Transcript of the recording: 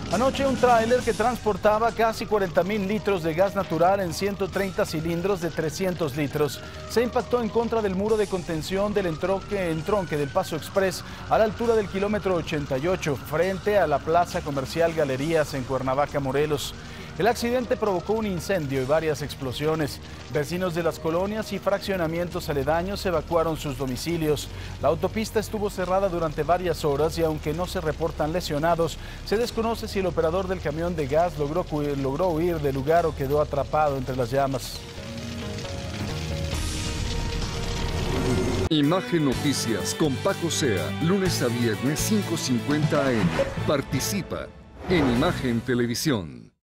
Anoche un tráiler que transportaba casi 40.000 litros de gas natural en 130 cilindros de 300 litros se impactó en contra del muro de contención del entronque del Paso Express a la altura del kilómetro 88 frente a la plaza comercial Galerías en Cuernavaca, Morelos. El accidente provocó un incendio y varias explosiones. Vecinos de las colonias y fraccionamientos aledaños evacuaron sus domicilios. La autopista estuvo cerrada durante varias horas y aunque no se reportan lesionados, se desconoce si el operador del camión de gas logró huir del lugar o quedó atrapado entre las llamas. Imagen Noticias con Paco Sea, lunes a viernes 5:50 AM. Participa en Imagen Televisión.